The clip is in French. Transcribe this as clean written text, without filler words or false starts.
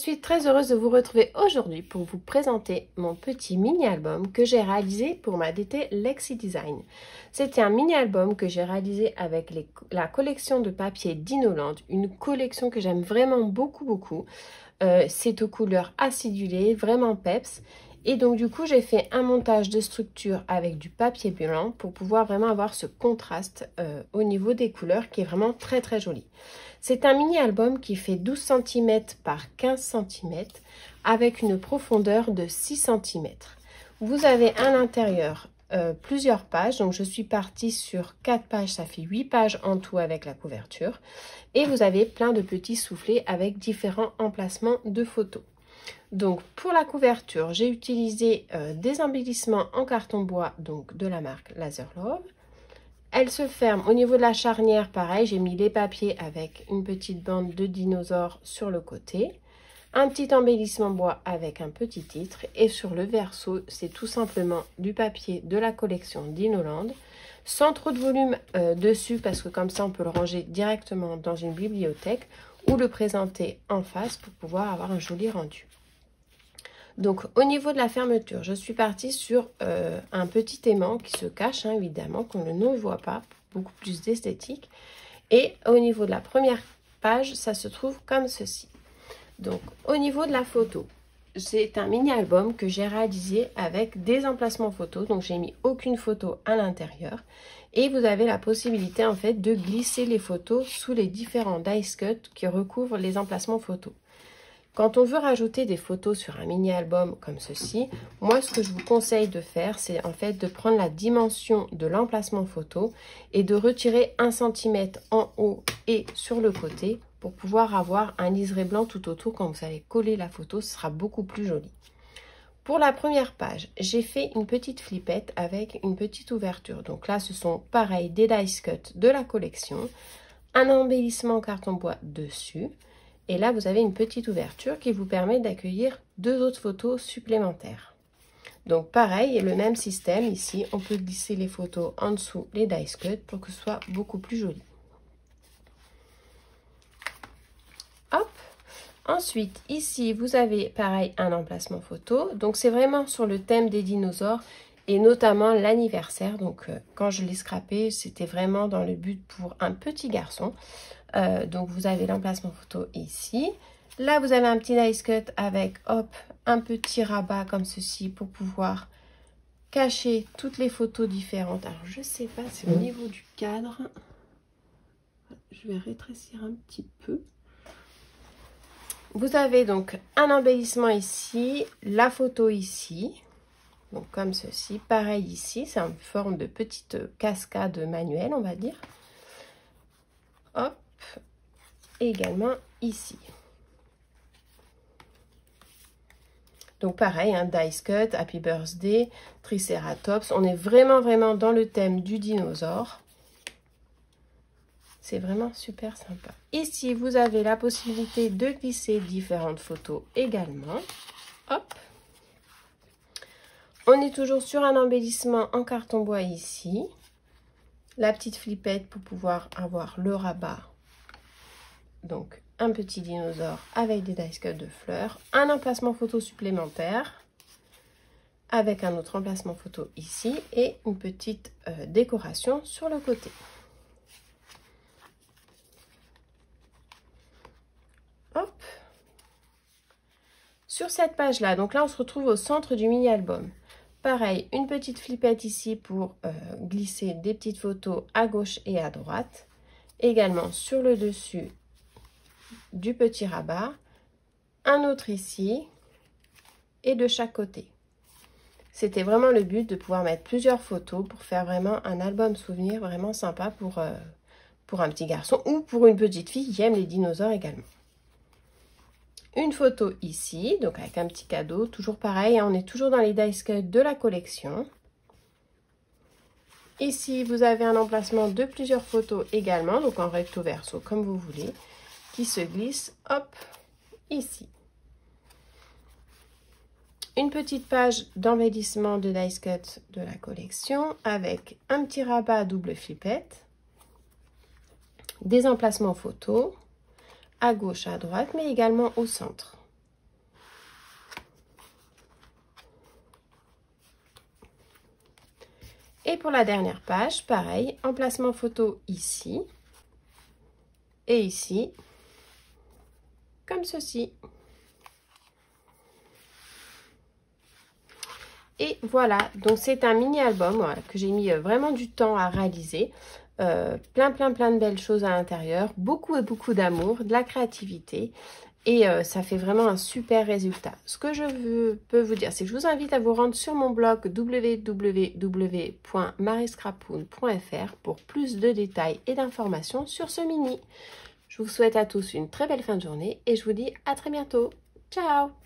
suis très heureuse de vous retrouver aujourd'hui pour vous présenter mon petit mini-album que j'ai réalisé pour ma DT Lexi Design. C'était un mini-album que j'ai réalisé avec la collection de papier Dinoland, une collection que j'aime vraiment beaucoup. C'est aux couleurs acidulées, vraiment peps. Et donc du coup, j'ai fait un montage de structure avec du papier blanc pour pouvoir vraiment avoir ce contraste au niveau des couleurs qui est vraiment très joli. C'est un mini-album qui fait 12 cm par 15 cm avec une profondeur de 6 cm. Vous avez à l'intérieur plusieurs pages, donc je suis partie sur 4 pages, ça fait 8 pages en tout avec la couverture. Et vous avez plein de petits soufflets avec différents emplacements de photos. Donc pour la couverture, j'ai utilisé des embellissements en carton bois, donc de la marque Laser Love. Elle se ferme au niveau de la charnière, pareil, j'ai mis les papiers avec une petite bande de dinosaures sur le côté. Un petit embellissement bois avec un petit titre. Et sur le verso, c'est tout simplement du papier de la collection Dinoland. Sans trop de volume dessus, parce que comme ça, on peut le ranger directement dans une bibliothèque ou le présenter en face pour pouvoir avoir un joli rendu. Donc au niveau de la fermeture, je suis partie sur un petit aimant qui se cache, hein, évidemment, qu'on ne voit pas, beaucoup plus d'esthétique. Et au niveau de la première page, ça se trouve comme ceci. Donc au niveau de la photo, c'est un mini-album que j'ai réalisé avec des emplacements photos. Donc j'ai mis aucune photo à l'intérieur. Et vous avez la possibilité en fait de glisser les photos sous les différents dice cuts qui recouvrent les emplacements photos. Quand on veut rajouter des photos sur un mini-album comme ceci, moi ce que je vous conseille de faire, c'est en fait de prendre la dimension de l'emplacement photo et de retirer 1 cm en haut et sur le côté pour pouvoir avoir un liseré blanc tout autour. Quand vous allez coller la photo, ce sera beaucoup plus joli. Pour la première page, j'ai fait une petite flippette avec une petite ouverture. Donc là, ce sont pareil des dice cuts de la collection, un embellissement en carton bois dessus. Et là, vous avez une petite ouverture qui vous permet d'accueillir 2 autres photos supplémentaires. Donc pareil, le même système ici, on peut glisser les photos en dessous les dice cuts pour que ce soit beaucoup plus joli. Hop. Ensuite, ici, vous avez pareil un emplacement photo. Donc c'est vraiment sur le thème des dinosaures et notamment l'anniversaire. Donc quand je l'ai scrappé, c'était vraiment dans le but pour un petit garçon. Donc vous avez l'emplacement photo ici. Là vous avez un petit dice cut avec hop un petit rabat comme ceci pour pouvoir cacher toutes les photos différentes. Alors je sais pas, c'est au niveau du cadre. Je vais rétrécir un petit peu. Vous avez donc un embellissement ici, la photo ici. Donc comme ceci, pareil ici, c'est en forme de petite cascade manuelle on va dire. Hop. Également ici. Donc pareil, un dice cut, Happy Birthday, Triceratops. On est vraiment dans le thème du dinosaure. C'est vraiment super sympa. Ici, vous avez la possibilité de glisser différentes photos également. Hop. On est toujours sur un embellissement en carton bois ici. La petite flippette pour pouvoir avoir le rabat. Donc un petit dinosaure avec des dice cuts de fleurs, un emplacement photo supplémentaire avec un autre emplacement photo ici et une petite décoration sur le côté. Hop. Sur cette page là, donc là on se retrouve au centre du mini-album. Pareil, une petite flippette ici pour glisser des petites photos à gauche et à droite. Également sur le dessus du petit rabat, un autre ici et de chaque côté. C'était vraiment le but de pouvoir mettre plusieurs photos pour faire vraiment un album souvenir vraiment sympa pour un petit garçon ou pour une petite fille qui aime les dinosaures également. Une photo ici, donc avec un petit cadeau, toujours pareil, on est toujours dans les dice cuts de la collection. Ici, vous avez un emplacement de plusieurs photos également, donc en recto verso comme vous voulez, qui se glisse, hop, ici. Une petite page d'embellissement de dice cut de la collection avec un petit rabat à double flippette, des emplacements photos à gauche, à droite, mais également au centre. Et pour la dernière page, pareil, emplacement photo ici et ici, comme ceci. Et voilà, donc c'est un mini album voilà, que j'ai mis vraiment du temps à réaliser. Plein de belles choses à l'intérieur, beaucoup et beaucoup d'amour, de la créativité. Et ça fait vraiment un super résultat. Ce que je peux vous dire, c'est que je vous invite à vous rendre sur mon blog www.mariscrapoun.fr pour plus de détails et d'informations sur ce mini. Je vous souhaite à tous une très belle fin de journée et je vous dis à très bientôt. Ciao!